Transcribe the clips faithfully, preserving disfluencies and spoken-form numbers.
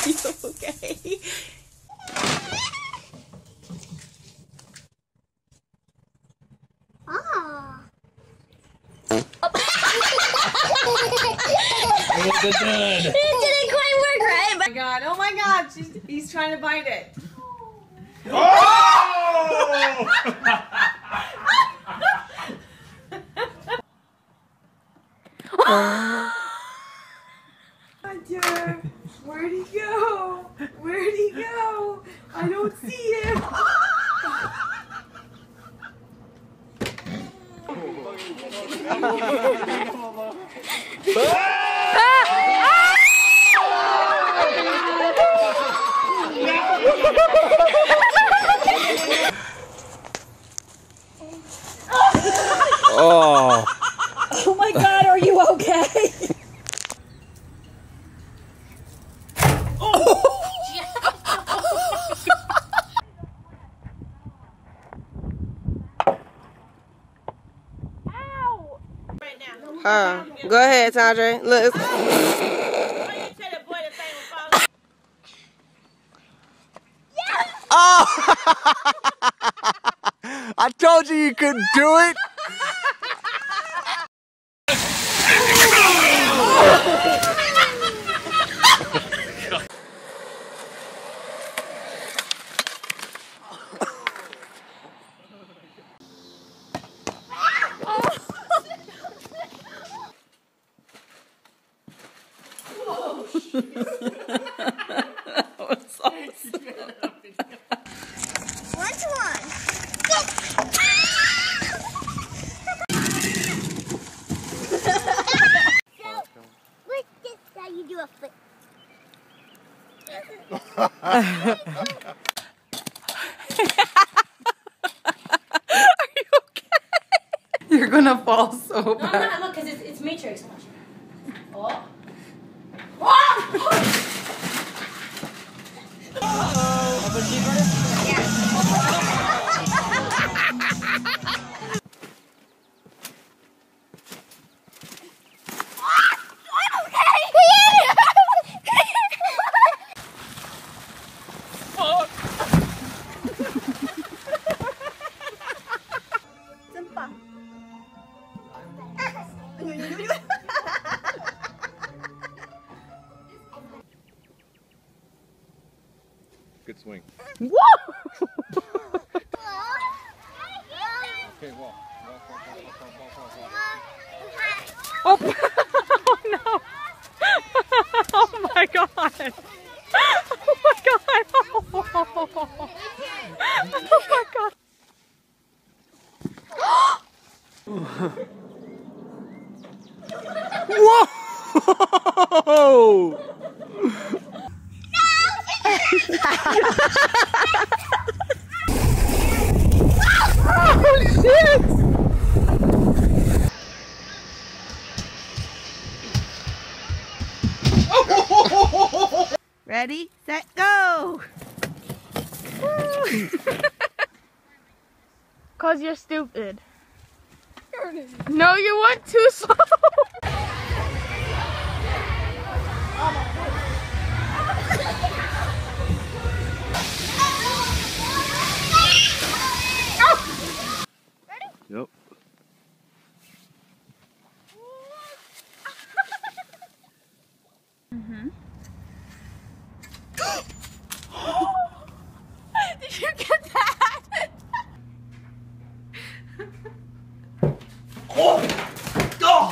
you okay? Ah. It didn't quite work, right? Oh my god, oh my god, she's, he's trying to bite it. Oh! Hunter, where'd he go? Where'd he go? I don't see him. Oh. Oh my god, are you okay? Uh, go ahead, Tandre. Look. Oh! I told you you couldn't do it. Which one? So, look, this is how you do a flip. You're gonna fall so No, bad. I'm not. Look, because it's, it's Matrix. Oh. Good swing. Whoa! Okay, walk. Walk, walk, walk, walk, walk, walk, walk. Oh, oh no! Oh my god! Oh my god! Oh my god! Whoa! Holy shit! Ready, set, go! Cause you're stupid. No, you went too slow. Yep. Mm-hmm. Did you get that? Oh! Oh!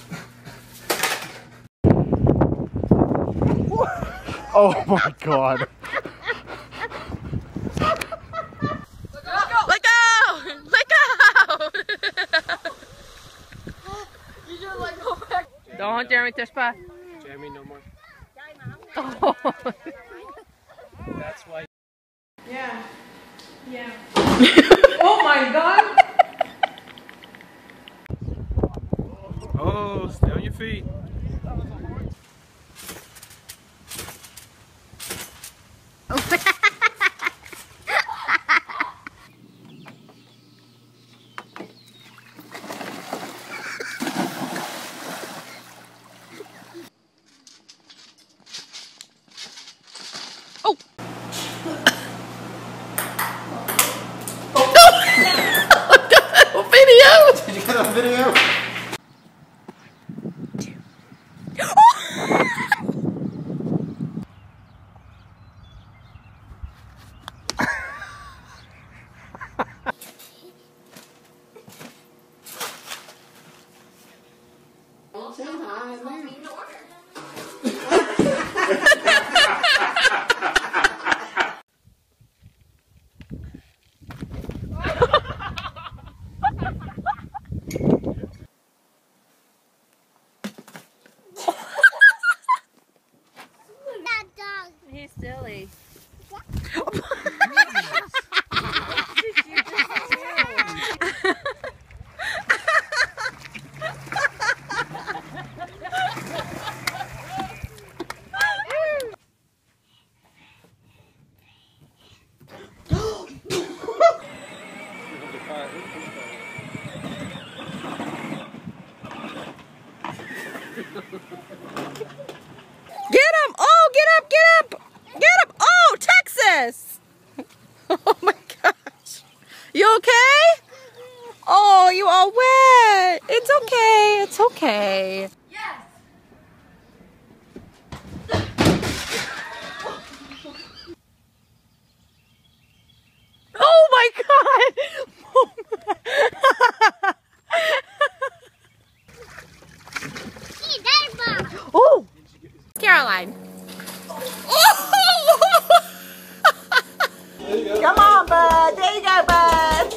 Oh my god. Let go! Let go! You just like go back. Don't, Jeremy, touch back. Jeremy, no more. Oh. That's why. Yeah. Yeah. Oh my god! Oh, stay on your feet. be silly. Get him! Oh, get up, get up! Get up! Oh, Texas! Oh my gosh. You okay? Oh, you all wet. It's okay, it's okay. Yes. Oh my god! Oh! Caroline. Come on, bud. There you go, bud.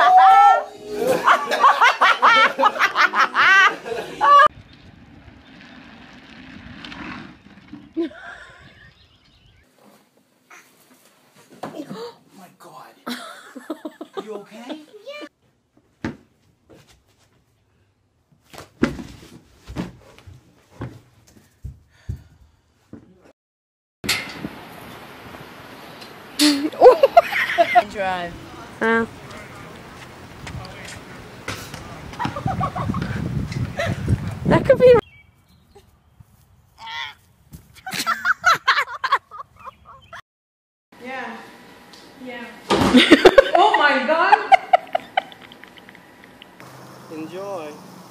Oh my God. You okay? Drive. Uh. That could be. Yeah. Yeah. Oh my God. Enjoy.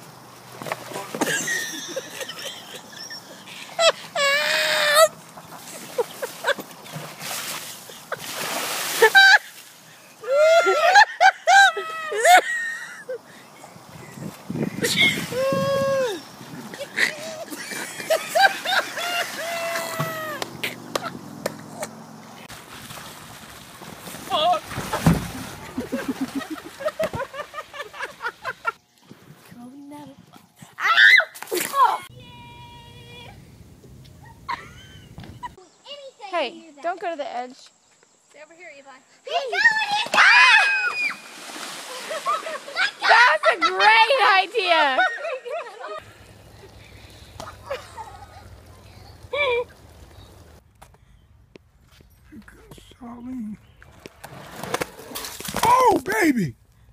Hey, don't go to the edge. Stay over here, Eli. That's a great idea. Charlene. Oh, baby!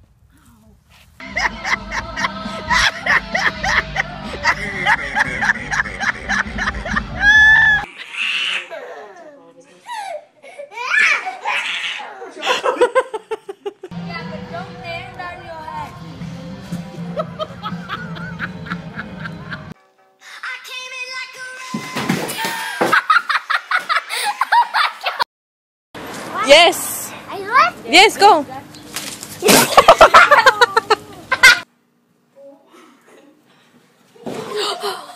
Yeah, but don't land on your head. I came in like a Yes. I left it. Yes, go. Oh.